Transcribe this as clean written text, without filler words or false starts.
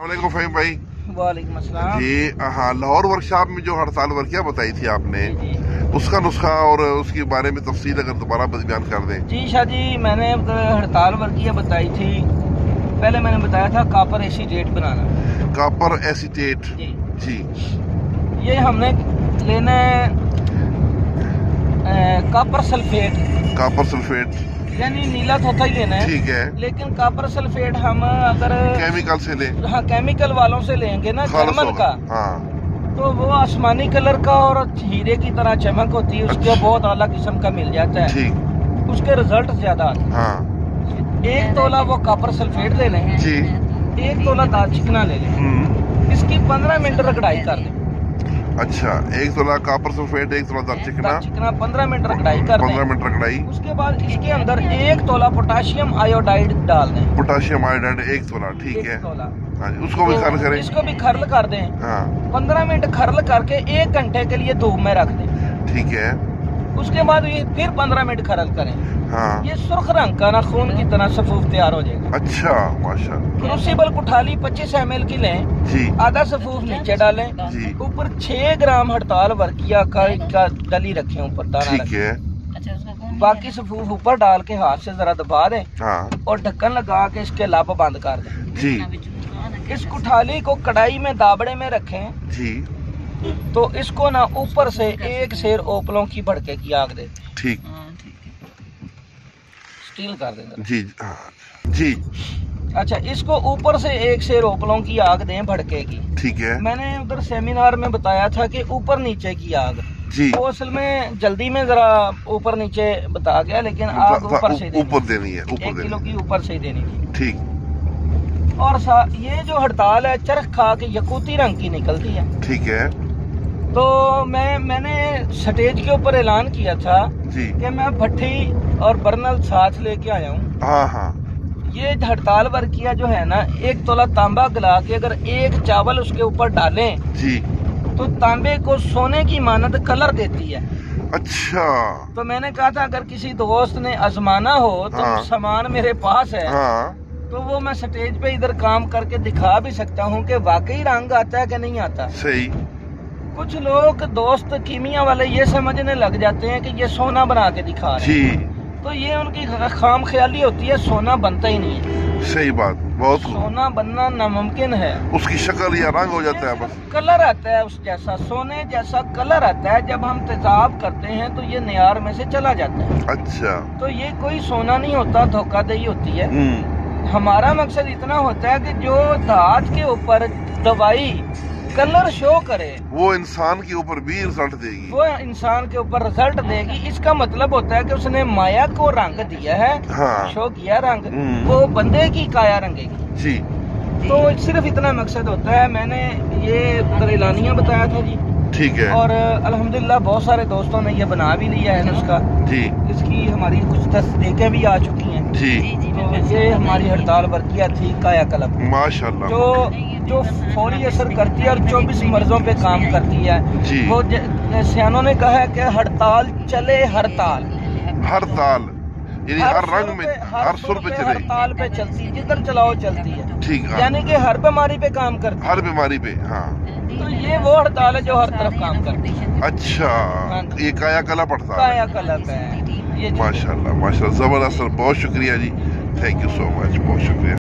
वालेकुम फ़हीम भाई। वालेकुम अस्सलाम जी हाँ, लाहौर वर्कशॉप में जो हड़ताल वर्कियाँ बताई थी आपने, उसका नुस्खा और उसके बारे में तफसील अगर दोबारा बयान कर दें। जी शाह जी, मैंने हड़ताल वर्कियाँ बताई थी। पहले मैंने बताया था कापर एसीटेट बनाना। कापर एसीटेट जी, ये हमने लेना है कापर सल्फेट। कापर सल्फेट यानी नीला थोथा ही लेना है, ठीक है। लेकिन कापर सल्फेट हम अगर केमिकल से ले, हाँ केमिकल वालों से लेंगे ना, जर्मन का, हाँ, तो वो आसमानी कलर का और हीरे की तरह चमक होती है, उसका बहुत आला किस्म का मिल जाता है, ठीक। उसके रिजल्ट ज्यादा आते हैं। हाँ। 1 तोला वो कापर सल्फेट ले लें जी, 1 तोला दाल चिकना ले लें, इसकी 15 मिनट रगड़ाई कर लें। अच्छा, 1 तोला कापर सल्फेट, 1 तोला दाल चिकना 15 मिनट रगड़ाई कर दें। 15 मिनट रगड़ाई। उसके बाद इसके अंदर 1 तोला पोटाशियम आयोडाइड डाल दें। पोटाशियम आयोडाइड 1 तोला, ठीक है। 1 तोला, हाँ, उसको भी खर्ल करें। इसको भी खर्ल कर दें। हाँ, 15 मिनट खर्ल करके 1 घंटे के लिए धूप में रख दें, ठीक है। उसके बाद ये फिर 15 मिनट खर्ल करें। हाँ, ये सुर्ख रंग का ना खून की तरह सफूफ तैयार हो जाएगा। अच्छा, माशाल्लाह। क्रूसिबल कुठाली 25 ml की लें जी, आधा सफूफ नीचे डालें, जी, ऊपर 6 ग्राम हड़ताल वर्किया का डली रखें, ऊपर दाना ठीक है। रखें। बाकी सफूफ ऊपर डाल के हाथ से जरा दबा दें हाँ, और ढक्कन लगा के इसके लब बंद कर दें। जी, इस कुठाली को कढ़ाई में दाबड़े में रखें, जी, तो इसको ना ऊपर से 1 सेर ओपलों की भड़के की आग दे, ठीक, स्टील कर दें। जी, हाँ, जी, अच्छा, इसको ऊपर से 1 सेर ओपलों की आग दें भड़के की। ठीक है। मैंने उधर सेमिनार में बताया था कि ऊपर नीचे की आग, जी, वो असल में जल्दी में जरा ऊपर नीचे बता गया, लेकिन आग ऊपर से ऊपर देनी है, ऊपर 1 देनी किलो है, की ऊपर से देनी थी। ठीक। और ये जो हड़ताल है चरख खा के यकूती रंग की निकलती है। ठीक है तो मैंने स्टेज के ऊपर ऐलान किया था जी, कि मैं भट्टी और बर्नल साथ लेके आया हूँ। हाँ, हाँ, ये हड़ताल वर्किया जो है ना, 1 तोला तांबा गला के अगर 1 चावल उसके ऊपर डालें जी, तो तांबे को सोने की मानद कलर देती है। अच्छा, तो मैंने कहा था अगर किसी दोस्त ने आजमाना हो तो हाँ, सामान मेरे पास है, हाँ, तो वो मैं स्टेज पे इधर काम करके दिखा भी सकता हूँ कि वाकई रंग आता है कि नहीं आता। सही। कुछ लोग दोस्त कीमिया वाले ये समझने लग जाते हैं कि ये सोना बना के दिखा रहे हैं, जी, तो ये उनकी खाम ख्याली होती है, सोना बनता ही नहीं है। सही बात, बहुत खूब। सोना बनना नामुमकिन है, उसकी शक्ल या रंग हो जाता है, बस कलर आता है उस जैसा, सोने जैसा कलर आता है। जब हम तेजाब करते हैं तो ये नियार में से चला जाता है। अच्छा, तो ये कोई सोना नहीं होता, धोखाधड़ी होती है। हमारा मकसद इतना होता है कि जो धात के ऊपर दवाई कलर शो करे, वो इंसान के ऊपर भी रिजल्ट देगी, वो इंसान के ऊपर रिजल्ट देगी। इसका मतलब होता है कि उसने माया को रंग दिया है, हाँ, शो किया रंग, वो बंदे की काया रंगेगी। जी, तो सिर्फ इतना मकसद होता है। मैंने ये उधर एलानिया बताया था जी, ठीक है। और अल्हम्दुलिल्लाह बहुत सारे दोस्तों ने ये बना भी लिया है नुस्खा जी, इसकी हमारी कुछ तस्दीकें भी आ चुकी हैं जी, तो ये हमारी हड़ताल वर्किया थी काया कलब, माशाल्लाह, जो फौरी असर करती है और 24 मर्जों पे काम करती है जी। वो सियानों ने कहा है कि हड़ताल चले, हड़ताल यानी हर रंग में, हर सुर पे चले, हड़ताल पे चलती है, जिधर चलाओ चलती है, ठीक है। यानी कि हर बीमारी पे काम करती है, हर बीमारी पे, हाँ। तो ये वो हड़ताल है जो हर तरफ काम करती है। अच्छा, ये काया कला पड़ता है, काया कलब है ये। माशाल्लाह, माशाल्लाह, जबरदस्त, बहुत शुक्रिया जी, थैंक यू सो मच, बहुत शुक्रिया।